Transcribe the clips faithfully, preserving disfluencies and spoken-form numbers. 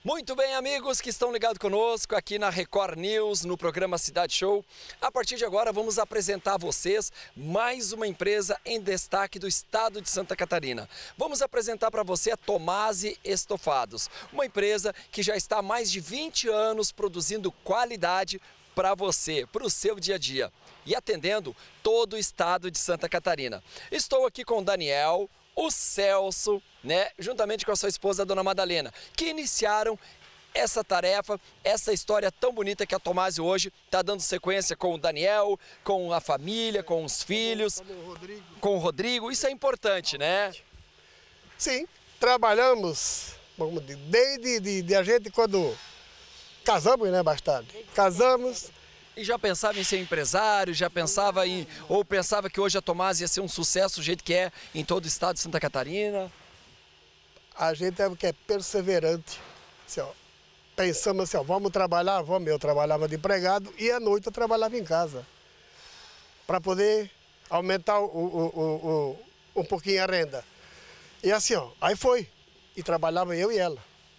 Muito bem, amigos que estão ligados conosco aqui na Record News, no programa Cidade Show. A partir de agora vamos apresentar a vocês mais uma empresa em destaque do estado de Santa Catarina. Vamos apresentar para você a Tomasi Estofados, uma empresa que já está há mais de vinte anos produzindo qualidade para você, para o seu dia a dia e atendendo todo o estado de Santa Catarina. Estou aqui com o Daniel, o Celso, né, juntamente com a sua esposa, a dona Madalena, que iniciaram essa tarefa, essa história tão bonita que a Tomasi hoje está dando sequência com o Daniel, com a família, com os filhos, com o Rodrigo. com o Rodrigo. Isso é importante, né? Sim, trabalhamos, vamos dizer, desde de, de a gente quando casamos, né, bastante. Casamos. E já pensava em ser empresário, já pensava em, ou pensava que hoje a Tomasi ia ser um sucesso do jeito que é em todo o estado de Santa Catarina? A gente é que é perseverante. Assim, ó, pensamos assim, ó, vamos trabalhar, vamos. Eu trabalhava de empregado e à noite eu trabalhava em casa. Para poder aumentar o, o, o, o, um pouquinho a renda. E assim, ó, aí foi. E trabalhava eu e ela.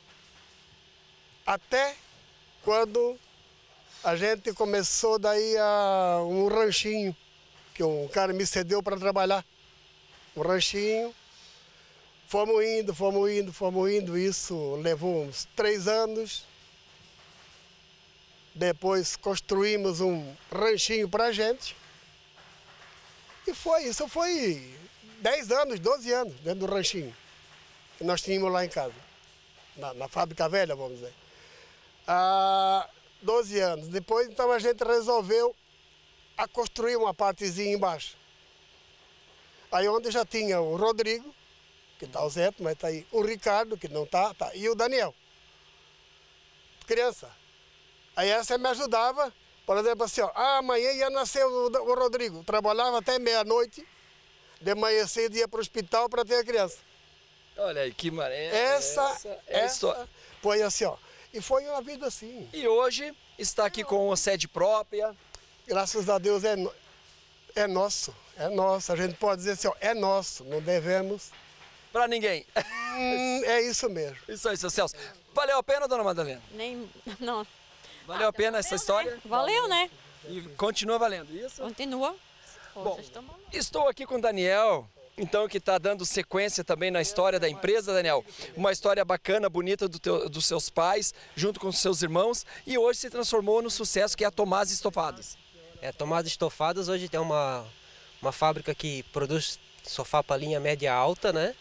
Até quando a gente começou daí a um ranchinho, que um cara me cedeu para trabalhar. Um ranchinho. Fomos indo, fomos indo, fomos indo. Isso levou uns três anos. Depois construímos um ranchinho para a gente. E foi, isso foi dez anos, doze anos dentro do ranchinho que nós tínhamos lá em casa. Na, na fábrica velha, vamos dizer. Ah, doze anos. Depois, então, a gente resolveu a construir uma partezinha embaixo. Aí onde já tinha o Rodrigo, que está ausente, mas está aí. O Ricardo, que não está, tá, e o Daniel. Criança. Aí essa me ajudava, por exemplo, assim, ó, ah, amanhã ia nascer o, o Rodrigo. Trabalhava até meia-noite, de manhã cedo ia para o hospital para ter a criança. Olha aí, que maravilha. Essa, essa, essa, essa foi assim, ó. E foi uma vida assim. E hoje está aqui com a sede própria. Graças a Deus é, é nosso, é nosso. A gente pode dizer assim, ó, é nosso, não devemos para ninguém. Hum, é isso mesmo. Isso aí, seu Celso. Valeu a pena, dona Madalena? Nem, não. Valeu a pena essa história? Valeu, né? E continua valendo, isso? Continua. Bom, estou aqui com o Daniel, então, que está dando sequência também na história da empresa, Daniel. Uma história bacana, bonita do teu, dos seus pais, junto com os seus irmãos, e hoje se transformou no sucesso que é a Tomasi Estofados. É, Tomasi Estofados hoje tem uma, uma fábrica que produz sofá para linha média alta, né?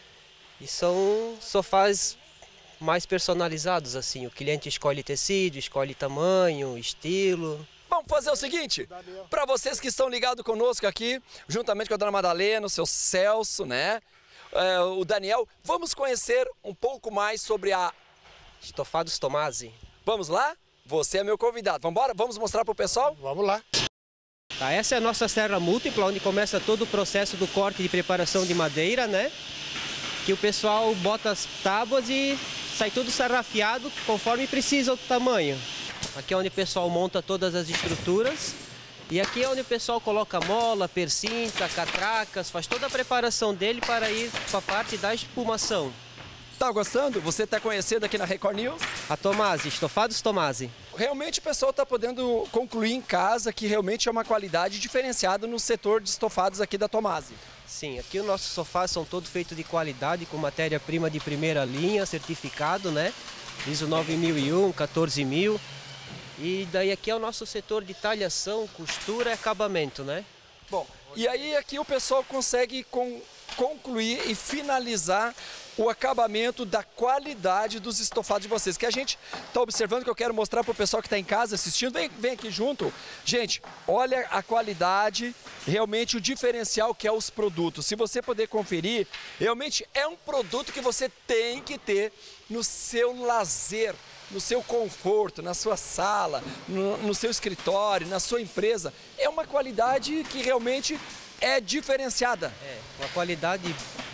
E são sofás mais personalizados, assim. O cliente escolhe tecido, escolhe tamanho, estilo. Vamos fazer o seguinte, para vocês que estão ligados conosco aqui, juntamente com a dona Madalena, o seu Celso, né? É, o Daniel, vamos conhecer um pouco mais sobre a Estofados Tomasi. Vamos lá? Você é meu convidado. Vamos embora? Vamos mostrar para o pessoal? Vamos lá. Tá, essa é a nossa serra múltipla, onde começa todo o processo do corte de preparação de madeira, né? Que o pessoal bota as tábuas e sai tudo sarrafiado conforme precisa o tamanho. Aqui é onde o pessoal monta todas as estruturas. E aqui é onde o pessoal coloca mola, percinta, catracas, faz toda a preparação dele para ir para a parte da espumação. Tá gostando? Você está conhecendo aqui na Record News? A Tomasi, Estofados Tomasi. Realmente o pessoal está podendo concluir em casa que realmente é uma qualidade diferenciada no setor de estofados aqui da Tomasi. Sim, aqui os nossos sofás são todos feitos de qualidade, com matéria-prima de primeira linha, certificado, né? I S O nove mil e um, quatorze mil. E daí aqui é o nosso setor de talhação, costura e acabamento, né? Bom, e aí aqui o pessoal consegue con concluir e finalizar o acabamento da qualidade dos estofados de vocês, que a gente está observando, que eu quero mostrar para o pessoal que está em casa assistindo. Vem, vem aqui junto. Gente, olha a qualidade, realmente o diferencial que é os produtos. Se você poder conferir, realmente é um produto que você tem que ter no seu lazer, no seu conforto, na sua sala, no, no seu escritório, na sua empresa. É uma qualidade que realmente é diferenciada. É, uma qualidade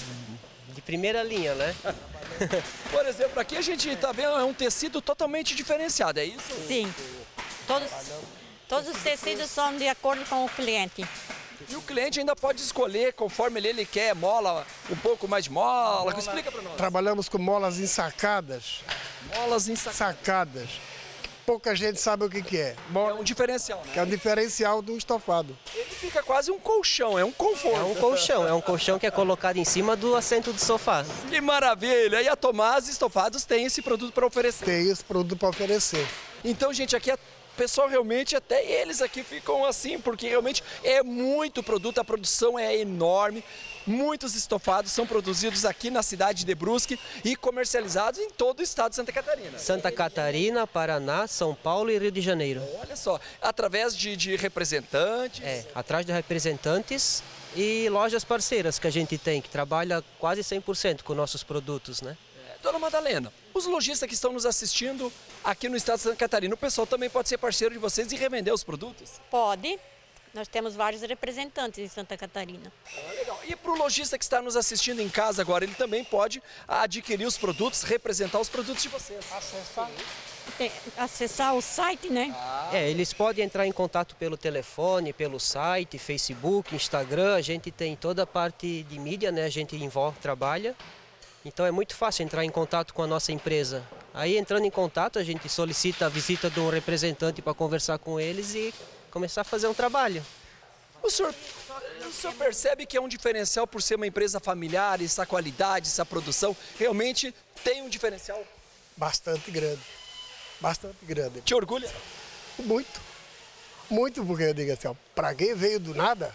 de primeira linha, né? Por exemplo, aqui a gente está vendo é um tecido totalmente diferenciado, é isso? Sim. Todos, todos os tecidos são de acordo com o cliente. E o cliente ainda pode escolher conforme ele, ele quer, mola, um pouco mais de mola. mola. Explica para nós. Trabalhamos com molas ensacadas Molas ensacadas. sacadas. Pouca gente sabe o que, que é. É um diferencial, né? Que é o diferencial do estofado. Ele fica quase um colchão, é um conforto. É um colchão, é um colchão que é colocado em cima do assento do sofá. Que maravilha! E a Tomás Estofados tem esse produto para oferecer. Tem esse produto para oferecer. Então, gente, aqui é pessoal, realmente, até eles aqui ficam assim, porque realmente é muito produto, a produção é enorme. Muitos estofados são produzidos aqui na cidade de Brusque e comercializados em todo o estado de Santa Catarina. Santa Catarina, Paraná, São Paulo e Rio de Janeiro. Olha só, através de, de representantes. É, atrás de representantes e lojas parceiras que a gente tem, que trabalha quase cem por cento com nossos produtos, né? Dona Madalena, os lojistas que estão nos assistindo aqui no estado de Santa Catarina, o pessoal também pode ser parceiro de vocês e revender os produtos? Pode. Nós temos vários representantes em Santa Catarina. Ah, legal. E para o lojista que está nos assistindo em casa agora, ele também pode adquirir os produtos, representar os produtos de vocês. Acessar. Tem, acessar o site, né? É, eles podem entrar em contato pelo telefone, pelo site, Facebook, Instagram, a gente tem toda a parte de mídia, né? A gente envolve, trabalha. Então é muito fácil entrar em contato com a nossa empresa. Aí entrando em contato, a gente solicita a visita de um representante para conversar com eles e começar a fazer um trabalho. O senhor, o senhor percebe que é um diferencial por ser uma empresa familiar, essa qualidade, essa produção, realmente tem um diferencial? Bastante grande. Bastante grande. Te orgulha? Muito. Muito, porque eu digo assim, para quem veio do nada,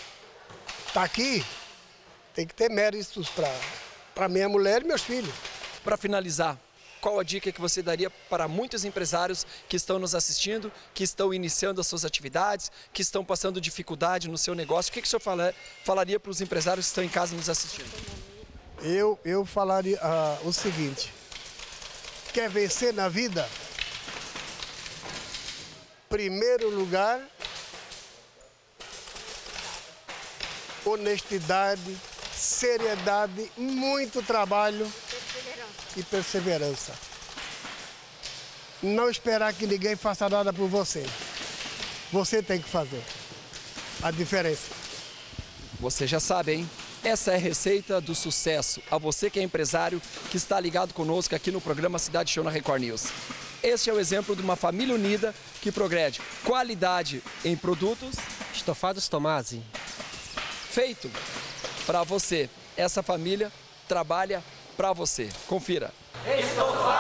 tá aqui, tem que ter méritos para para minha mulher e meus filhos. Para finalizar, qual a dica que você daria para muitos empresários que estão nos assistindo, que estão iniciando as suas atividades, que estão passando dificuldade no seu negócio? O que, que o senhor fala, falaria para os empresários que estão em casa nos assistindo? Eu, eu falaria ah, o seguinte, quer vencer na vida? Primeiro lugar, honestidade, seriedade, muito trabalho e perseverança. Não esperar que ninguém faça nada por você. Você tem que fazer a diferença. Você já sabe, hein? Essa é a receita do sucesso. A você que é empresário, que está ligado conosco aqui no programa Cidade Show na Record News. Este é o exemplo de uma família unida que progrede qualidade em produtos. Estofados Tomasi. Feito para você. Essa família trabalha para você. Confira. Estofado.